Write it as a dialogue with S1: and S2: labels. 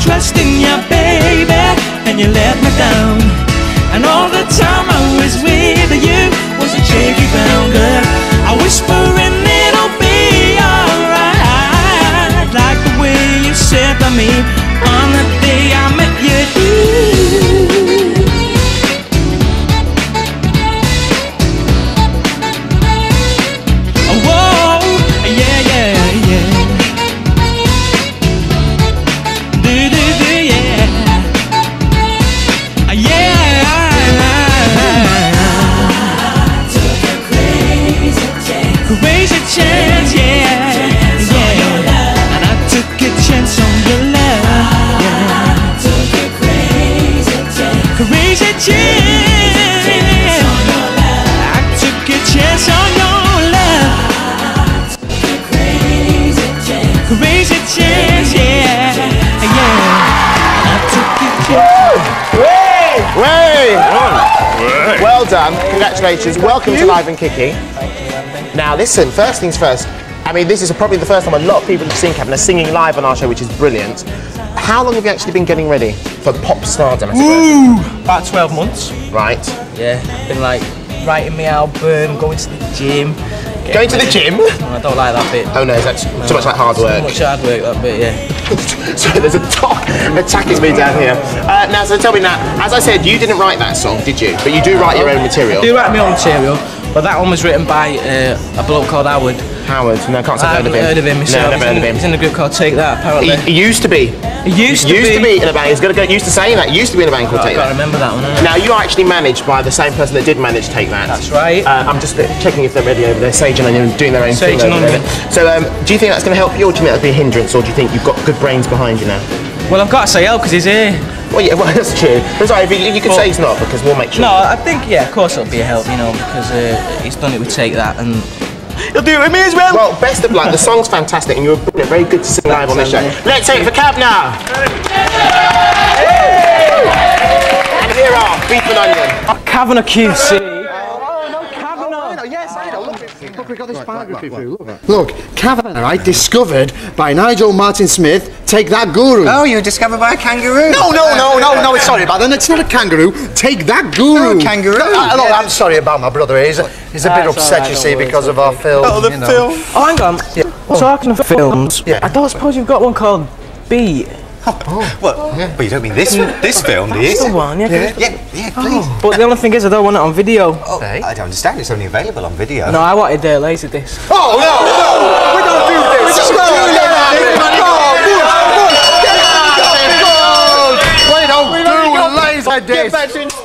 S1: trust in you, baby, and you let me down. And all the time I was with you was a shaky ground, girl. I whispering it'll be alright, like the way you said to me on the day I met you. Whoa, yeah, yeah, yeah. Do, do, do, yeah. Yeah. I took a crazy chance, yeah, yeah. And I took a chance on your love, yeah. I took a crazy chance on your love. I took a chance on your love. Crazy chance, yeah, yeah. I took a chance.
S2: Way! Well done, congratulations, welcome to Live and Kicking. Now listen, first things first, I mean this is probably the first time a lot of people have seen Kavana singing live on our show, which is brilliant. How long have you actually been getting ready for pop stardom?
S3: About 12 months.
S2: Right.
S3: Yeah, been like writing my album, going to the gym.
S2: Going to the gym?
S3: I don't like that bit.
S2: Oh no, that's too much like hard work.
S3: Too much hard work, that bit, yeah.
S2: So there's a dog attacking me down here. Now, so tell me now, as I said, you didn't write that song, did you? But you do write your own material.
S3: I do write my own material, but that one was written by a bloke called Howard.
S2: Howard, no, I can't say
S3: I haven't heard of him.
S2: No, never heard of him.
S3: He's in a group called Take That, apparently.
S2: He used to be.
S3: He used to
S2: be in a band. He's got to go. Used to saying that. He used to be in a band called Take That.
S3: I can't remember that one.
S2: Now you are actually managed by the same person that did manage Take That.
S3: That's right.
S2: I'm just checking if they're ready over there. Sage and Onion doing their own thing.
S3: Sage and Onion.
S2: So, do you think that's going to help you, or do you think that'll be a hindrance, or do you think you've got good brains behind you now?
S3: Well, I've got to say help because he's here.
S2: Well, yeah, well, that's true. But sorry, you could say he's not, because we'll make sure.
S3: No, I think, yeah, of course it'll be a help, you know, because he's done it with Take That, and he'll do it with me as well.
S2: Well, best of luck. The song's fantastic, and you're brilliant. Very good to sing live on this show. Let's take it for Kavana. And here are Beef and Onion.
S3: Kavana QC.
S4: Look, we got this biography through. Look, Kavana, right, discovered by Nigel Martin Smith. Take That Guru.
S5: Oh, you were discovered by a kangaroo?
S4: No, sorry about that. It's not a kangaroo. Take That Guru.
S5: No, kangaroo.
S4: Look, I'm sorry about my brother. He's a bit upset, right, you see, because of our film.
S3: Oh, the film. Oh, hang on. Yeah. Talking of films, I don't suppose you've got one called Beat.
S5: Well, but you don't mean this film, do you?
S3: That's the one, yeah.
S5: Yeah, please.
S3: But the only thing is, I don't want it on video.
S5: Oh, I don't understand. It's only available on video.
S3: No, I wanted Laserdisc.
S4: Oh, no! We don't do this! We don't do Laserdisc!